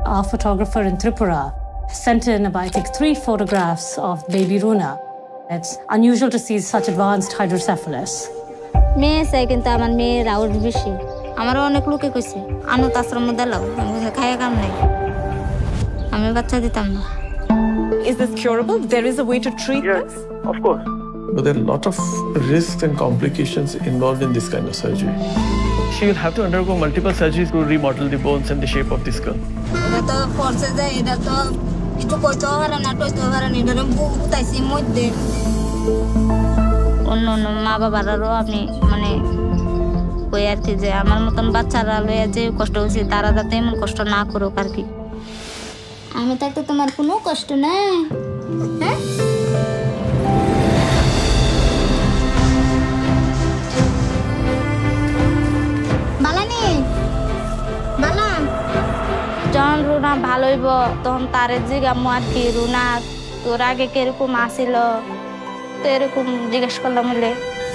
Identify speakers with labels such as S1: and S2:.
S1: our photographer in Tripura, sent in about, I think, 3 photographs of baby Roona. It's unusual to see such advanced hydrocephalus.
S2: মেয়ে চাই কিন্তু আমার মেয়ের out বেশি আমারও অনেক লোকে কইছে আনো তাসর মধ্যে লাও আমি খাইয়া কাম নাই আমি বাচ্চা দিতাম না
S3: Is this curable? There is a way to treat this?
S4: Of course.
S5: But there are a lot of risks and complications involved in this kind of surgery.
S4: She will have to undergo multiple surgeries to remodel the bones and the shape of the skull.
S2: এটা তো ফোর্সে যায় এটা তো কিছু কইতে পারে না টইতে পারে না এটা বুতাইছি মধ্যে অন্য মা বাবারাও আপনি মানে কই আর কি যে আমার মতন বাচ্চারা লইয়া যে কষ্ট হচ্ছে তারা যাতে এমন কষ্ট না করুক আর কি আমি থাকতে তোমার কোনো কষ্ট নাই হ্যাঁ বালানি বালা যখন রুনা ভালো হইব তখন তারে জিজ্ঞামু আর কি রুনা তোর আগে কিরকম আসিল তো এরকম জিজ্ঞেস করলাম বলে